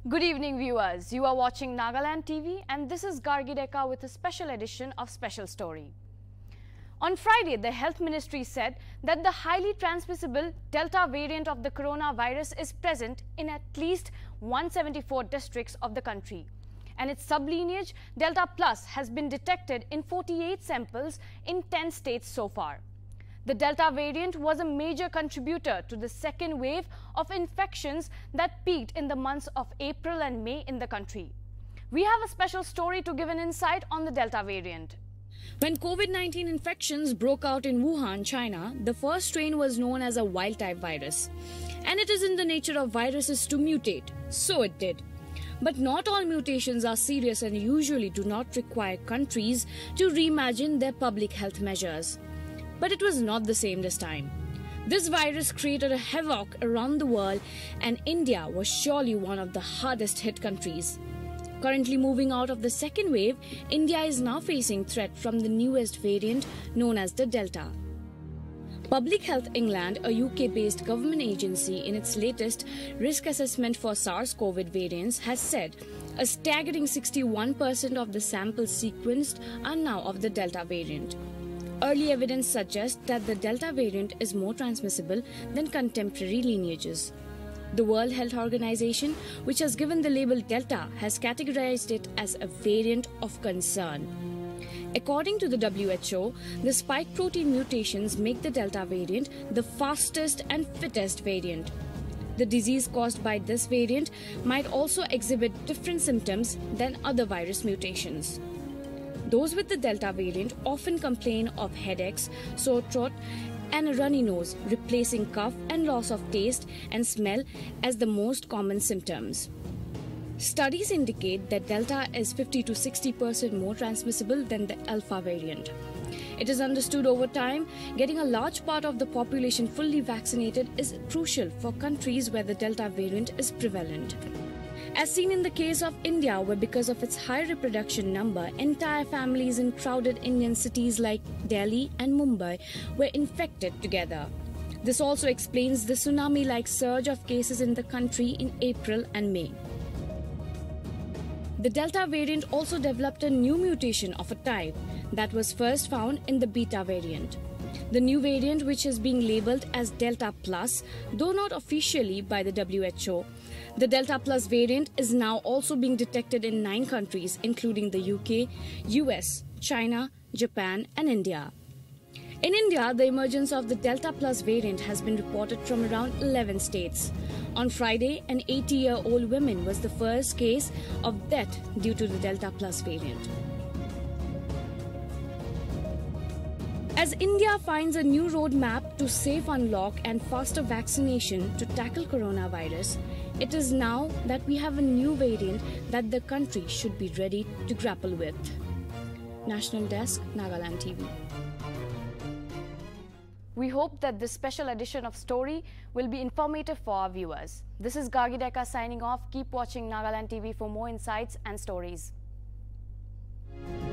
Good evening, viewers. You are watching Nagaland TV and this is Gargi Deka with a special edition of Special Story. On Friday, the Health Ministry said that the highly transmissible Delta variant of the coronavirus is present in at least 174 districts of the country. And its sublineage Delta Plus has been detected in 48 samples in 10 states so far. The Delta variant was a major contributor to the second wave of infections that peaked in the months of April and May in the country. We have a special story to give an insight on the Delta variant. When COVID-19 infections broke out in Wuhan, China, the first strain was known as a wild-type virus. And it is in the nature of viruses to mutate, so it did. But not all mutations are serious and usually do not require countries to reimagine their public health measures. But it was not the same this time. This virus created a havoc around the world and India was surely one of the hardest hit countries. Currently moving out of the second wave, India is now facing threat from the newest variant known as the Delta. Public Health England, a UK-based government agency, in its latest risk assessment for SARS-CoV variants has said a staggering 61% of the samples sequenced are now of the Delta variant. Early evidence suggests that the Delta variant is more transmissible than contemporary lineages. The World Health Organization, which has given the label Delta, has categorized it as a variant of concern. According to the WHO, the spike protein mutations make the Delta variant the fastest and fittest variant. The disease caused by this variant might also exhibit different symptoms than other virus mutations. Those with the Delta variant often complain of headaches, sore throat, and a runny nose, replacing cough and loss of taste and smell as the most common symptoms. Studies indicate that Delta is 50 to 60% more transmissible than the Alpha variant. It is understood over time, getting a large part of the population fully vaccinated is crucial for countries where the Delta variant is prevalent. As seen in the case of India, where because of its high reproduction number, entire families in crowded Indian cities like Delhi and Mumbai were infected together. This also explains the tsunami-like surge of cases in the country in April and May. The Delta variant also developed a new mutation of a type that was first found in the Beta variant. The new variant, which is being labeled as Delta Plus, though not officially by the WHO, the Delta Plus variant is now also being detected in 9 countries, including the UK, US, China, Japan, and India. In India, the emergence of the Delta Plus variant has been reported from around 11 states. On Friday, an 80-year-old woman was the first case of death due to the Delta Plus variant. As India finds a new roadmap to safe unlock and faster vaccination to tackle coronavirus, it is now that we have a new variant that the country should be ready to grapple with. National Desk, Nagaland TV. We hope that this special edition of Story will be informative for our viewers. This is Gargi Deka signing off. Keep watching Nagaland TV for more insights and stories.